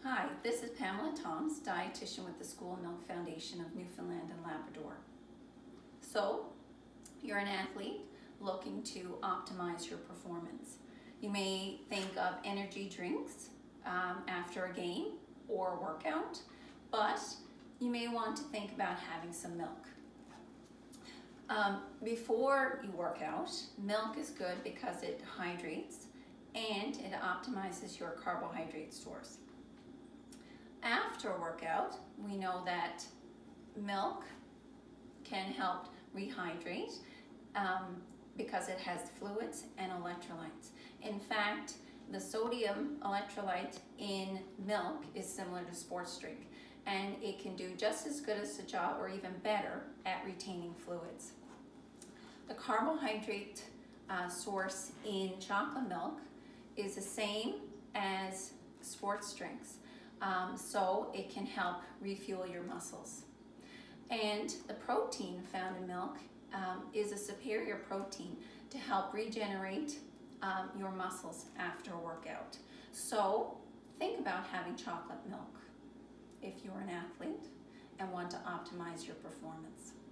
Hi, this is Pamela Toms, dietitian with the School of Milk Foundation of Newfoundland and Labrador. So, you're an athlete looking to optimize your performance. You may think of energy drinks after a game or a workout, but you may want to think about having some milk. Before you work out, milk is good because it hydrates and it optimizes your carbohydrate stores. After a workout, we know that milk can help rehydrate because it has fluids and electrolytes. In fact, the sodium electrolyte in milk is similar to sports drink, and it can do just as good as a job or even better at retaining fluids. The carbohydrate source in chocolate milk is the same as sports drinks. So it can help refuel your muscles. And the protein found in milk is a superior protein to help regenerate your muscles after a workout. So think about having chocolate milk if you're an athlete and want to optimize your performance.